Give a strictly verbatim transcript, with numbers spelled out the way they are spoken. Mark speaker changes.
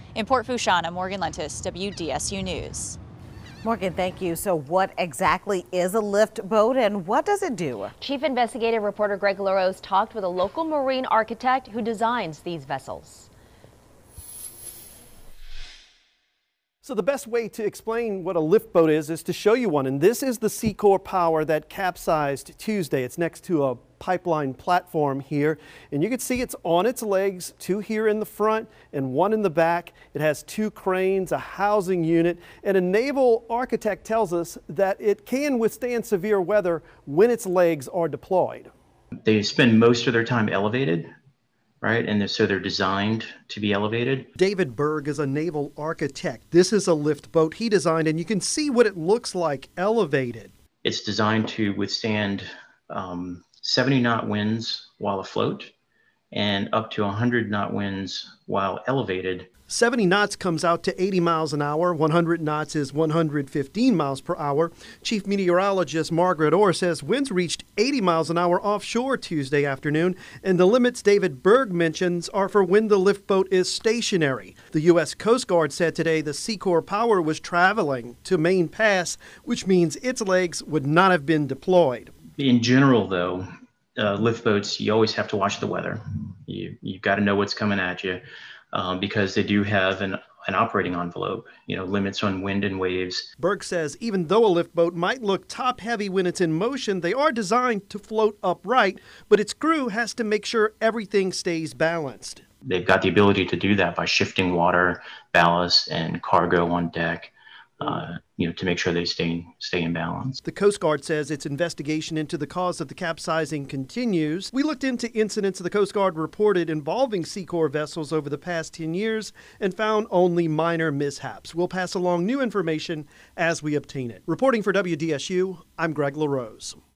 Speaker 1: In Port Fourchon, Morgan Lentis, W D S U News.
Speaker 2: Morgan, thank you. So what exactly is a lift boat and what does it do?
Speaker 3: Chief investigative reporter Greg LaRose talked with a local marine architect who designs these vessels.
Speaker 4: So the best way to explain what a lift boat is is to show you one, and this is the Seacor Power that capsized Tuesday. It's next to a pipeline platform here, and you can see it's on its legs, two here in the front and one in the back. It has two cranes, a housing unit, and a naval architect tells us that it can withstand severe weather when its legs are deployed.
Speaker 5: They spend most of their time elevated. Right, and so they're designed to be elevated.
Speaker 4: David Berg is a naval architect. This is a lift boat he designed, and you can see what it looks like elevated.
Speaker 5: It's designed to withstand um, seventy knot winds while afloat and up to one hundred knot winds while elevated.
Speaker 4: seventy knots comes out to eighty miles an hour. one hundred knots is one hundred fifteen miles per hour. Chief meteorologist Margaret Orr says winds reached eighty miles an hour offshore Tuesday afternoon, and the limits David Berg mentions are for when the lift boat is stationary. The U S Coast Guard said today the Seacor Power was traveling to Main Pass, which means its legs would not have been deployed.
Speaker 5: In general, though, uh, lift boats, you always have to watch the weather. You, you've got to know what's coming at you. Um, because they do have an, an operating envelope, you know, limits on wind and waves.
Speaker 4: Berg says even though a lift boat might look top heavy when it's in motion, they are designed to float upright, but its crew has to make sure everything stays balanced.
Speaker 5: They've got the ability to do that by shifting water, ballast, and cargo on deck, uh, you know, to make sure they stay, stay in balance.
Speaker 4: The Coast Guard says its investigation into the cause of the capsizing continues. We looked into incidents the Coast Guard reported involving Seacor vessels over the past ten years and found only minor mishaps. We'll pass along new information as we obtain it. Reporting for W D S U, I'm Greg LaRose.